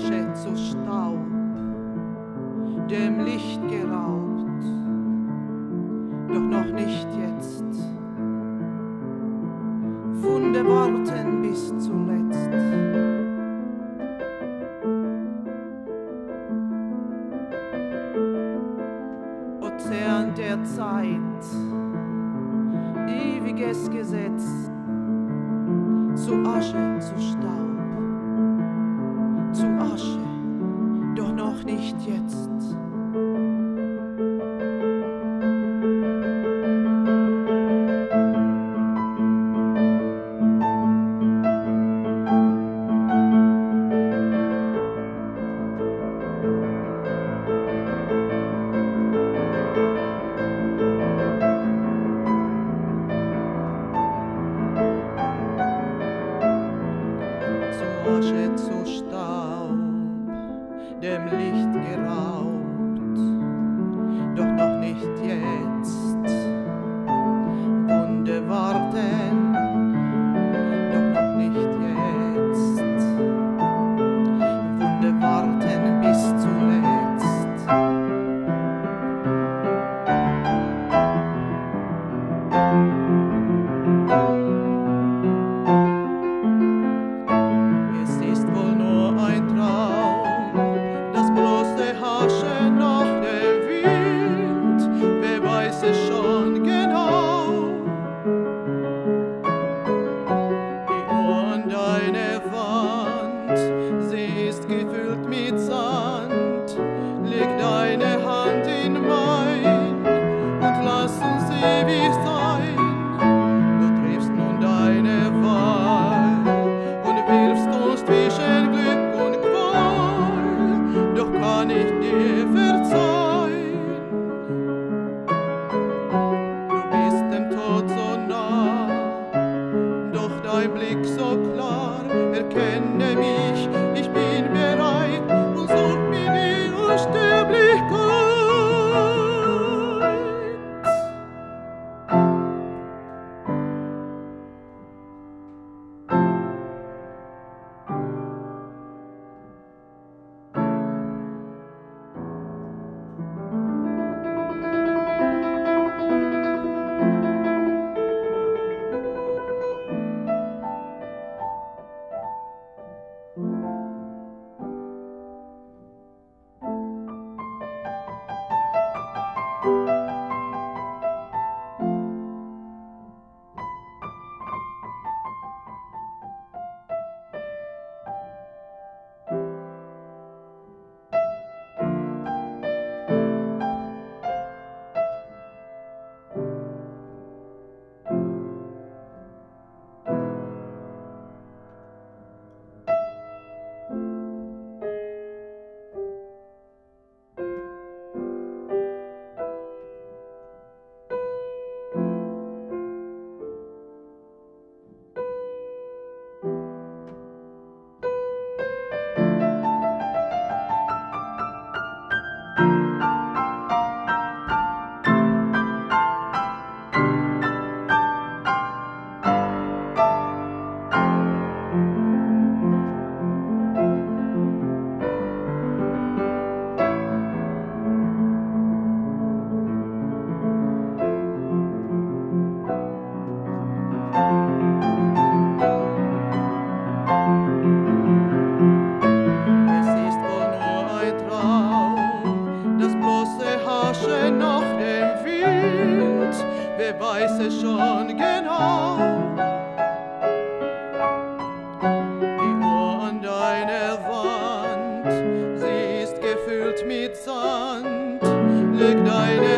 Asche zu Staub, dem Licht geraubt, doch noch nicht jetzt. Wunde warten bis zuletzt. Ozean der Zeit, ewiges Gesetz, zu Asche, zu Staub, zu Asche, doch noch nicht jetzt. Asche zu Staub, dem Licht geraubt, doch noch nicht jetzt. Wunde warten, doch noch nicht jetzt. Wunde warten bis zuletzt. Asche nach dem Wind, wer weiß es schon genau. Die Uhr an deiner Wand, sie ist gefüllt mit Sand. Leg deine Hand in mein und lass uns ewig sein. Du triffst nun deine Wahl und wirfst uns zwischen Glück und Qual. Doch kann ich dir verzeihen, du bist dem Tod so nah, doch dein Blick so klar, erkenne mich, ich bin bereit und such mir die Unsterblichkeit. Asche nach dem Wind, wer weiß es schon genau. Die Uhr an deiner Wand, sie ist gefüllt mit Sand, leg deine